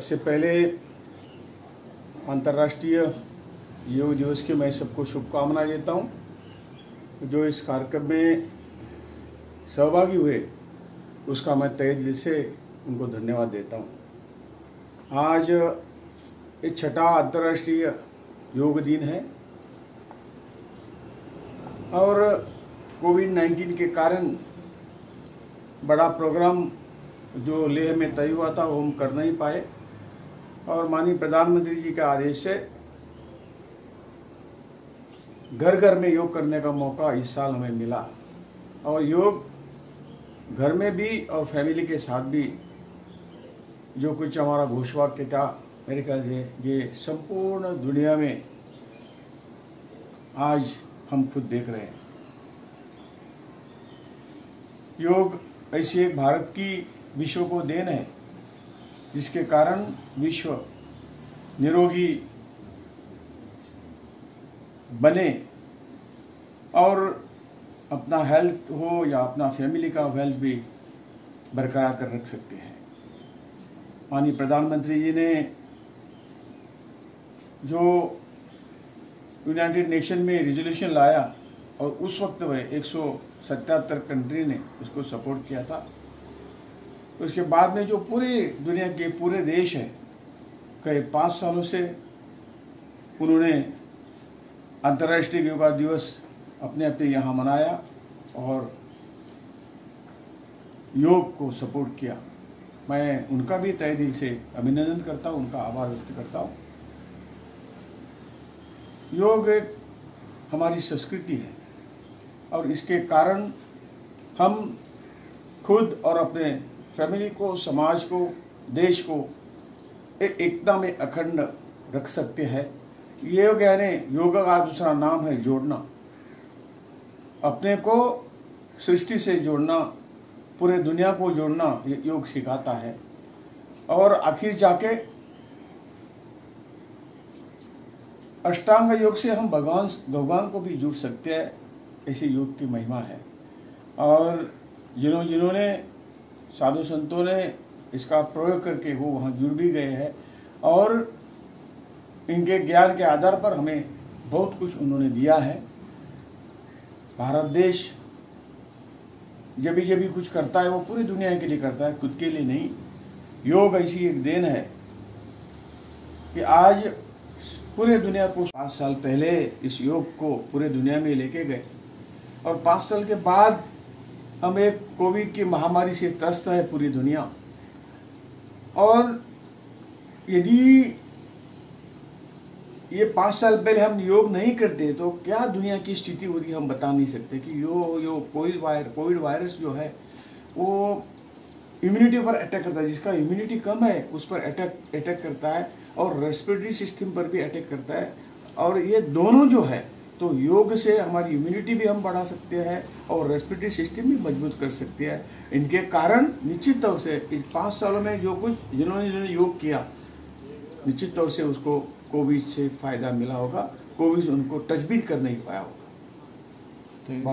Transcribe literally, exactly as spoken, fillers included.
सबसे पहले अंतर्राष्ट्रीय योग दिवस की मैं सबको शुभकामनाएं देता हूं। जो इस कार्यक्रम में सहभागी हुए उसका मैं तहे दिल से उनको धन्यवाद देता हूं। आज ये छठा अंतर्राष्ट्रीय योग दिन है और कोविड नाइन्टीन के कारण बड़ा प्रोग्राम जो लेह में तय हुआ था वो हम कर नहीं पाए और माननीय प्रधानमंत्री जी के आदेश से घर घर में योग करने का मौका इस साल हमें मिला और योग घर में भी और फैमिली के साथ भी जो कुछ हमारा घोषवाक्य था, मेरे ख्याल से ये संपूर्ण दुनिया में आज हम खुद देख रहे हैं। योग ऐसी एक भारत की विश्व को देन है जिसके कारण विश्व निरोगी बने और अपना हेल्थ हो या अपना फैमिली का वेल्थ भी बरकरार कर रख सकते हैं। माननीय प्रधानमंत्री जी ने जो यूनाइटेड नेशन में रिजोल्यूशन लाया और उस वक्त वह एक सौ सतहत्तर कंट्री ने उसको सपोर्ट किया था। उसके बाद में जो पूरे दुनिया के पूरे देश हैं कई पाँच सालों से उन्होंने अंतर्राष्ट्रीय योगा दिवस अपने अपने यहाँ मनाया और योग को सपोर्ट किया। मैं उनका भी तहे दिल से अभिनंदन करता हूँ, उनका आभार व्यक्त करता हूँ। योग एक हमारी संस्कृति है और इसके कारण हम खुद और अपने फैमिली को, समाज को, देश को एक एकता में अखंड रख सकते हैं। योग यानी योगा का दूसरा नाम है जोड़ना, अपने को सृष्टि से जोड़ना, पूरे दुनिया को जोड़ना ये योग सिखाता है और आखिर जाके अष्टांग योग से हम भगवान भगवान को भी जुड़ सकते हैं। ऐसी योग की महिमा है और जिन्हों जिन्होंने साधु संतों ने इसका प्रयोग करके वो वहाँ जुड़ भी गए हैं और इनके ज्ञान के आधार पर हमें बहुत कुछ उन्होंने दिया है। भारत देश जब भी जब भी कुछ करता है वो पूरी दुनिया के लिए करता है, खुद के लिए नहीं। योग ऐसी एक देन है कि आज पूरे दुनिया को पाँच साल पहले इस योग को पूरे दुनिया में लेके गए और पाँच साल के बाद हम एक कोविड की महामारी से त्रस्त है पूरी दुनिया। और यदि ये पाँच साल पहले हम योग नहीं करते तो क्या दुनिया की स्थिति होती हम बता नहीं सकते कि यो यो कोविड वायर कोविड वायरस जो है वो इम्यूनिटी पर अटैक करता है। जिसका इम्यूनिटी कम है उस पर अटैक अटैक करता है और रेस्पिरेटरी सिस्टम पर भी अटैक करता है। और ये दोनों जो है तो योग से हमारी इम्यूनिटी भी हम बढ़ा सकते हैं और रेस्पिरेटरी सिस्टम भी मजबूत कर सकते हैं। इनके कारण निश्चित तौर से इस पाँच सालों में जो कुछ जिन्होंने जिन्होंने योग किया निश्चित तौर से उसको कोविड से फायदा मिला होगा। कोविड उनको टच भी कर नहीं पाया होगा।